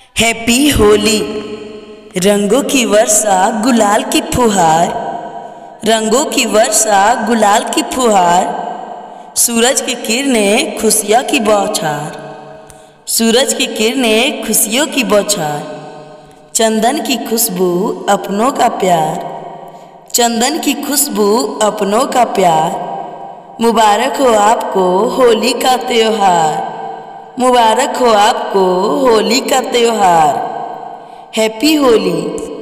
Happy Holi. रंगों की वर्षा गुलाल की फुहार, रंगों की वर्षा गुलाल की फुहार, सूरज की किरणें खुशियों की बौछार, सूरज की किरणें खुशियों की बौछार, चंदन की खुशबू अपनों का प्यार, चंदन की खुशबू अपनों का प्यार। मुबारक हो आपको होली का त्योहार, मुबारक हो आपको होली का त्योहार। हैप्पी होली।